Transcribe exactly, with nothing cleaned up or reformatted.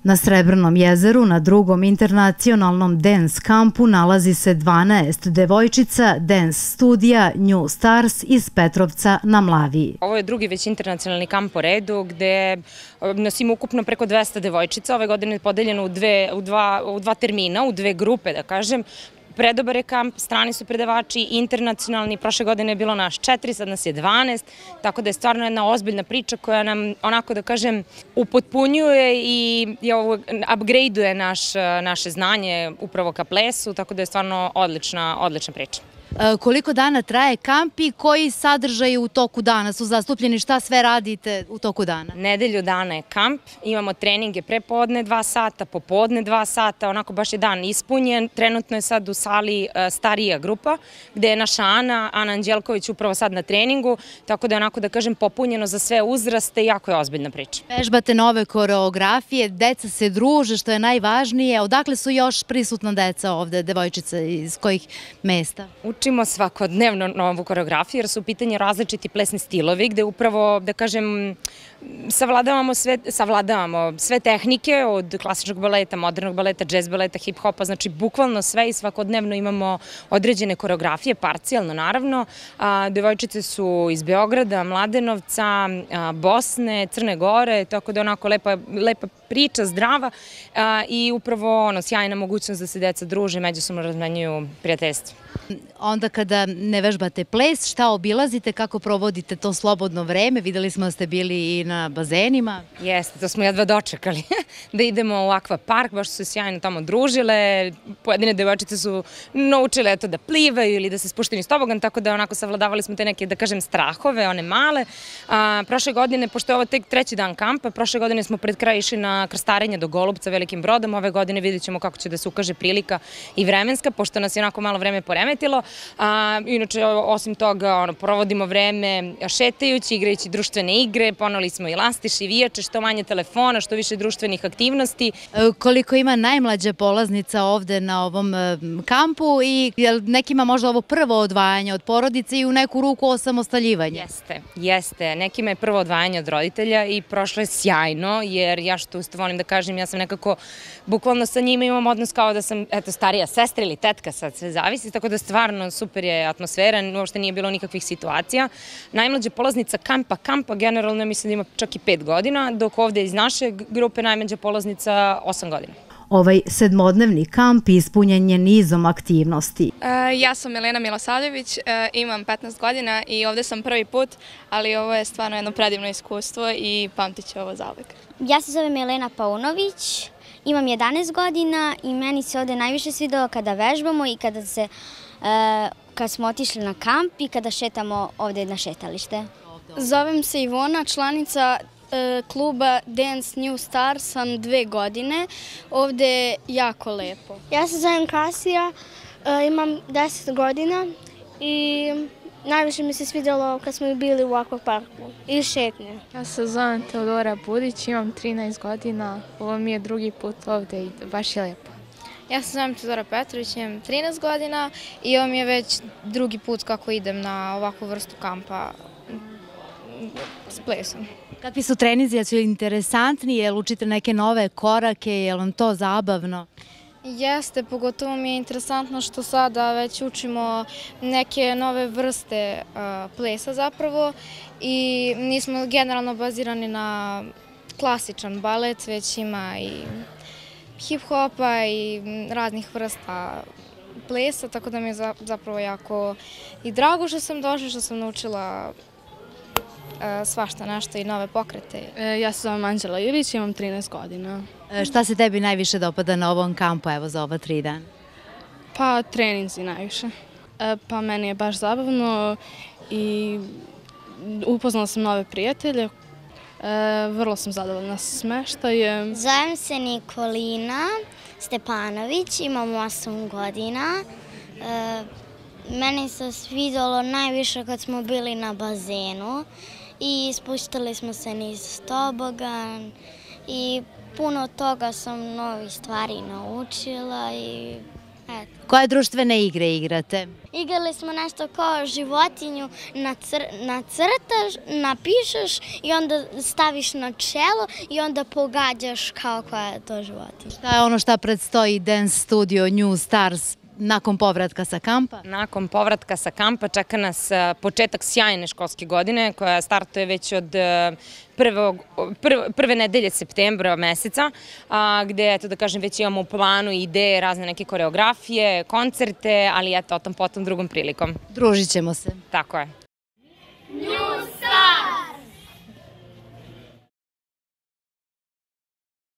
Na Srebrnom jezeru na drugom internacionalnom dance kampu nalazi se dvanaest devojčica dance studija New Stars iz Petrovca na Mlaviji. Ovo je drugi već internacionalni kamp po redu gde nas ima ukupno preko dvesta devojčica. Ove godine je podeljeno u, dve, u, dva, u dva termina, u dve grupe da kažem. Predobar je kamp, strani su predavači, internacionalni, prošle godine je bilo naš četiri, sad nas je dvanaest, tako da je stvarno jedna ozbiljna priča koja nam, onako da kažem, upotpunjuje i upgradeuje naš, naše znanje upravo ka plesu, tako da je stvarno odlična, odlična priča. Koliko dana traje kamp i koji sadržaji u toku dana su zastupljeni, šta sve radite u toku dana? Nedelju dana je kamp, imamo treninge prepodne dva sata, popodne dva sata, onako baš je dan ispunjen. Trenutno je sad u sali starija grupa, gde je naša Ana, Ana Anđelković upravo sad na treningu, tako da je onako da kažem popunjeno za sve uzraste i jako je ozbiljna priča. Vežbate nove koreografije, deca se druže, što je najvažnije. Odakle su još prisutna deca ovde, devojčice, iz kojih mesta? Učimo svakodnevno novu koreografiju jer su u pitanju različiti plesni stilovi gde upravo, da kažem, savladavamo sve, savladavamo sve tehnike od klasičnog baleta, modernog baleta, džez baleta, hip-hopa, znači bukvalno sve i svakodnevno imamo određene koreografije, parcijalno naravno. Devojčice su iz Beograda, Mladenovca, Bosne, Crne Gore, tako da je onako lepa, lepa priča, zdrava i upravo ono, sjajna mogućnost da se deca druže, međusobno razmenjuju prijateljstvo. Onda kada ne vežbate ples, šta obilazite, kako provodite to slobodno vreme? Videli smo da ste bili i na bazenima. Jeste, to smo jedva dočekali da idemo u Aqua Park, baš su se sjajno tamo družile. Pojedine devojčice su naučile eto, da plivaju ili da se spuštaju iz tobogan, tako da onako savladavali smo te neke, da kažem, strahove, one male. A, prošle godine, pošto je ovo tek treći dan kampa, prošle godine smo pred kraj išli na krstarenje do Golubca velikim brodom. Ove godine vidjet ćemo kako će da se ukaže prilika i vremenska, pošto nas je onako malo vreme poremetilo. A, inače, osim toga, ono, provodimo vreme šetajući, igrajući društvene igre, poneli smo i lastiš i vijače, što manje telefona, što više društvenih aktivnosti. Koliko ima najmlađa polaznica ovde na ovom kampu i je li nekima možda ovo prvo odvajanje od porodice i u neku ruku osamostaljivanje? Jeste, jeste. Nekima je prvo odvajanje od roditelja i prošlo je sjajno, jer ja što usto volim da kažem, ja sam nekako, bukvalno sa njima imam odnos kao da sam, eto, starija sestra ili tetka, sad sve zavisi, tako da stvarno super je atmosfera, uopšte nije bilo nikakvih situacija. Najmlađa polaznica kampa, kampa generalno mislim da ima čak i pet godina, dok ovde iz naše grupe najmlađa polaznica osam godina. Ovaj sedmodnevni kamp ispunjen je nizom aktivnosti. Ja sam Milena Milosavljević, imam petnaest godina i ovde sam prvi put, ali ovo je stvarno jedno predivno iskustvo i pamtit ću ovo zauvek. Ja se zovem Milena Paunović, imam jedanaest godina i meni se ovde najviše svidelo kada vežbamo i kada se kad smo otišli na kamp i kada šetamo ovde na šetalište. Zovem se Ivona, članica kluba Dance New Stars, sam dve godine. Ovde je jako lepo. Ja se zovem Kasija, imam deset godina i najviše mi se svidjelo kad smo bili u Aqua Parku i šetnje. Ja se zovem Teodora Budić, imam trinaest godina. Ovo mi je drugi put ovde i baš je lepo. Ja se zovem Teodora Petrović, imam trinaest godina i ovo mi je već drugi put kako idem na ovakvu vrstu kampa s plesom. Kakvi su treninzi, su interesantni, jel učite neke nove korake, je li vam to zabavno? Jeste, pogotovo mi je interesantno što sada već učimo neke nove vrste plesa zapravo i nismo generalno bazirani na klasičan balet, već ima i hip-hopa i raznih vrsta plesa, tako da mi je zapravo jako i drago što sam došla, što sam naučila svašta nešto i nove pokrete. Ja se zovem Anđela Ilić, imam trinaest godina. Šta se tebi najviše dopada na ovom kampu, evo, za ova tri dana? Pa, treninzi najviše. Pa, meni je baš zabavno i upoznala sam nove prijatelje. Vrlo sam zadovoljna sa smeštajem. Zovem se Nikolina Stepanović, imam osam godina. Meni se svidjelo najviše kad smo bili na bazenu i spuštali smo se niz tobogan i puno toga sam novih stvari naučila i Eto. Koje društvene igre igrate? Igrali smo nešto kao životinju, nacr, nacrtaš, napišeš i onda staviš na čelo i onda pogađaš kao koja je to životinja. Šta je ono šta predstoji Dance Studio New Stars nakon povratka sa kampa? Nakon povratka sa kampa čeka nas početak sjajne školske godine koja startuje već od prvog, prve, prve nedelje septembra meseca, a, gde, eto da kažem, već imamo u planu ideje, razne neke koreografije, koncerte, ali eto, o tom potom drugom prilikom. Družit ćemo se. Tako je. New Star!